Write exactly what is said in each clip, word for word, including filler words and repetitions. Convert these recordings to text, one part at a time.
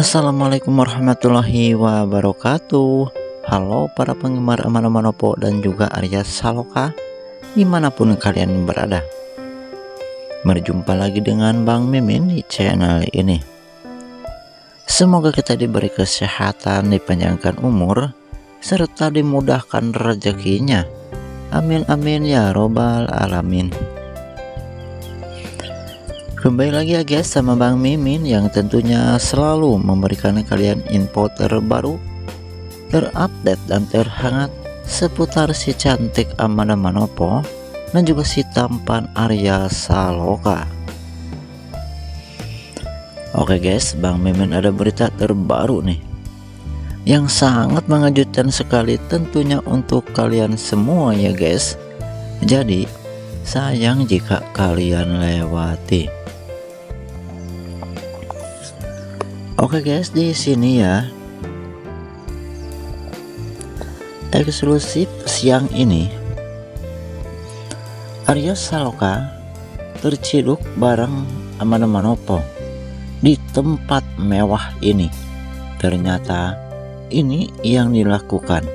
Assalamualaikum warahmatullahi wabarakatuh. Halo para penggemar Amano Manopo dan juga Arya Saloka dimanapun kalian berada. Berjumpa lagi dengan Bang Mimin di channel ini. Semoga kita diberi kesehatan, dipanjangkan umur, serta dimudahkan rezekinya. Amin amin ya robbal alamin. Kembali lagi ya guys sama Bang Mimin yang tentunya selalu memberikan kalian info terbaru, terupdate dan terhangat seputar si cantik Amanda Manopo dan juga si tampan Arya Saloka. Oke guys, Bang Mimin ada berita terbaru nih yang sangat mengejutkan sekali tentunya untuk kalian semua ya guys. Jadi sayang jika kalian lewati. Oke guys, di sini ya eksklusif siang ini Arya Saloka terciduk bareng Amanda Manopo di tempat mewah ini. Ternyata ini yang dilakukan.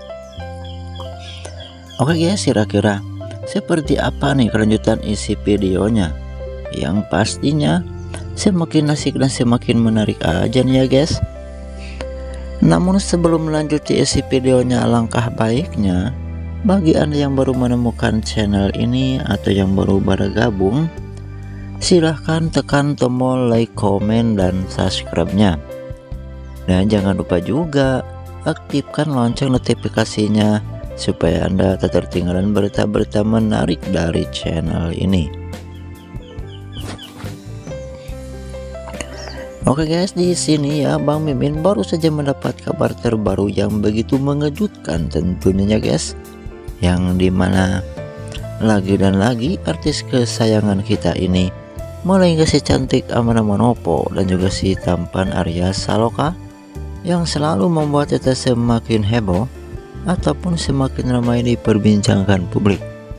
Oke guys, kira-kira seperti apa nih kelanjutan isi videonya? Yang pastinya semakin asik dan semakin menarik aja nih ya guys. Namun sebelum lanjut di isi videonya, alangkah baiknya bagi anda yang baru menemukan channel ini atau yang baru bergabung, silahkan tekan tombol like, komen, dan subscribe-nya. Dan jangan lupa juga aktifkan lonceng notifikasinya supaya anda tak tertinggalan berita-berita menarik dari channel ini. Oke guys, di sini ya Bang Mimin baru saja mendapat kabar terbaru yang begitu mengejutkan tentunya guys, yang dimana lagi dan lagi artis kesayangan kita ini mulai si cantik Amanda Manopo dan juga si tampan Arya Saloka yang selalu membuat kita semakin heboh ataupun semakin ramai diperbincangkan publik.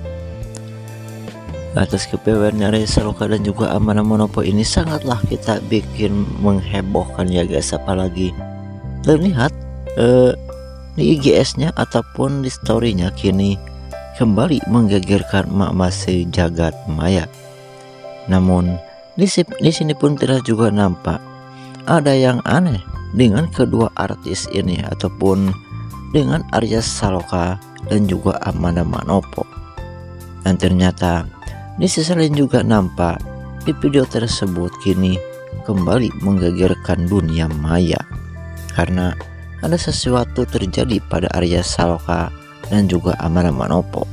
Atas kepewan Arya Saloka dan juga Amanda Manopo ini sangatlah kita bikin menghebohkan ya guys, apalagi terlihat eh, di I G S-nya ataupun di story-nya kini kembali menggegerkan emak-emak sejagat maya. Namun di, di sini pun terlihat juga nampak ada yang aneh dengan kedua artis ini ataupun dengan Arya Saloka dan juga Amanda Manopo. Dan ternyata di sisi lain juga nampak di video tersebut kini kembali menggegerkan dunia maya karena ada sesuatu terjadi pada Arya Saloka dan juga Amanda Manopo.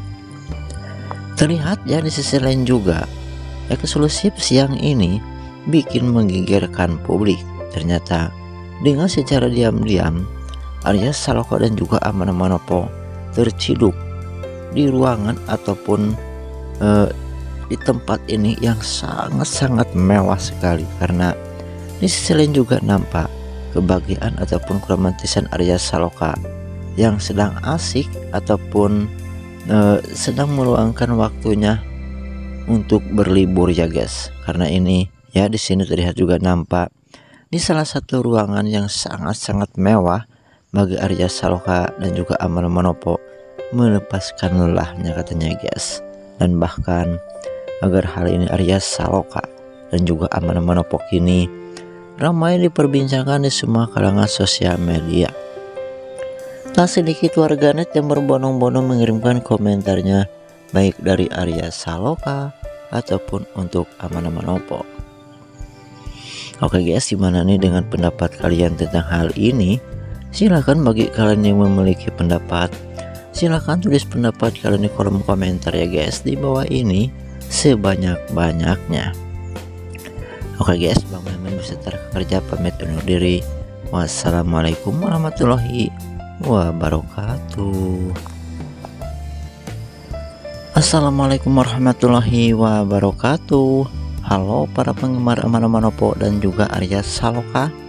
Terlihat ya di sisi lain juga eksklusif siang ini bikin menggegerkan publik. Ternyata dengan secara diam-diam Arya Saloka dan juga Amanda Manopo terciduk di ruangan ataupun Uh, di tempat ini yang sangat-sangat mewah sekali, karena di sisi lain juga nampak kebahagiaan ataupun keromantisan Arya Saloka yang sedang asik ataupun uh, sedang meluangkan waktunya untuk berlibur ya guys. Karena ini ya di sini terlihat juga nampak di salah satu ruangan yang sangat-sangat mewah bagi Arya Saloka dan juga Amanda Manopo melepaskan lelahnya katanya guys. Dan bahkan agar hal ini Arya Saloka dan juga Amanda Manopo kini ramai diperbincangkan di semua kalangan sosial media. Tak sedikit warganet yang berbondong-bondong mengirimkan komentarnya baik dari Arya Saloka ataupun untuk Amanda Manopo. Oke guys, gimana nih dengan pendapat kalian tentang hal ini? Silahkan bagi kalian yang memiliki pendapat, silahkan tulis pendapat kalian di kolom komentar ya guys di bawah ini sebanyak-banyaknya. Oke guys, Bang Mimin beserta kerja pamit undur diri. Wassalamualaikum warahmatullahi wabarakatuh. Assalamualaikum warahmatullahi wabarakatuh. Halo para penggemar Amanda Manopo dan juga Arya Saloka